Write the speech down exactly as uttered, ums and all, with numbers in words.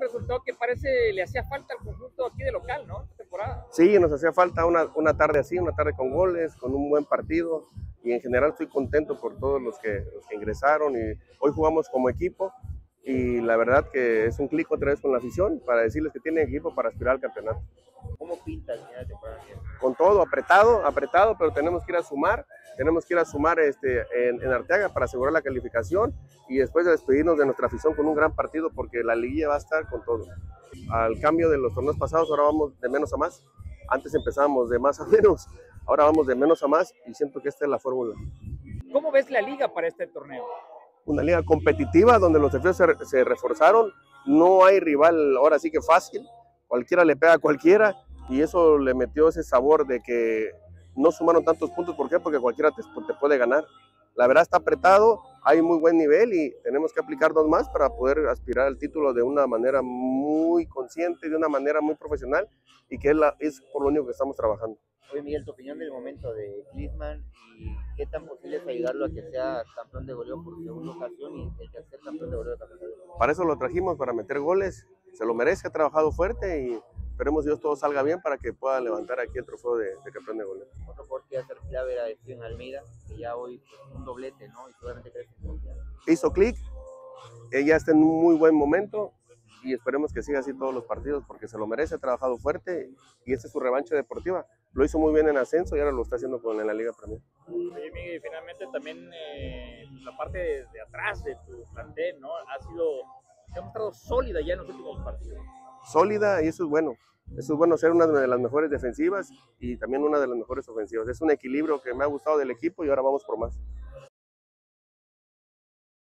resultado que parece le hacía falta al conjunto aquí de local, ¿no? Esta temporada. Sí, nos hacía falta una, una tarde así, una tarde con goles, con un buen partido, y en general estoy contento por todos los que, los que ingresaron, y hoy jugamos como equipo, y la verdad que es un clic otra vez con la afición para decirles que tienen equipo para aspirar al campeonato. ¿Cómo pinta el final de temporada? Con todo, apretado, apretado, pero tenemos que ir a sumar, tenemos que ir a sumar este, en, en Arteaga para asegurar la calificación y después de despedirnos de nuestra afición con un gran partido porque la liguilla va a estar con todo. Al cambio de los torneos pasados, ahora vamos de menos a más. Antes empezábamos de más a menos, ahora vamos de menos a más y siento que esta es la fórmula. ¿Cómo ves la liga para este torneo? Una liga competitiva donde los desafíos se, se reforzaron, no hay rival ahora sí que fácil, cualquiera le pega a cualquiera y eso le metió ese sabor de que no sumaron tantos puntos. ¿Por qué? Porque cualquiera te, te puede ganar. La verdad está apretado, hay muy buen nivel y tenemos que aplicarnos más para poder aspirar al título de una manera muy consciente, de una manera muy profesional y que es, la, es por lo único que estamos trabajando. Oye, Miguel, tu opinión del momento de Klinsmann y qué tan posible es ayudarlo a que sea campeón de goleo por segunda ocasión y el tercer campeón de goleo de campeonato. Para eso lo trajimos, para meter goles, se lo merece, ha trabajado fuerte y esperemos Dios todo salga bien para que pueda levantar aquí el trofeo de, de campeón de goleo. Otro jugador que iba a ser clave era Steven Almeida, que ya hoy pues, un doblete, ¿no? Y seguramente crece en confianza. Hizo clic, ella está en un muy buen momento y esperemos que siga así todos los partidos porque se lo merece, ha trabajado fuerte y esta es su revancha deportiva. Lo hizo muy bien en ascenso y ahora lo está haciendo con, en la Liga Premier. Oye, Miguel, finalmente también eh, la parte de, de atrás de tu plantel, ¿no? Ha sido, se ha mostrado sólida ya en los últimos partidos. Sólida y eso es bueno. Eso es bueno, ser una de las mejores defensivas y también una de las mejores ofensivas. Es un equilibrio que me ha gustado del equipo y ahora vamos por más.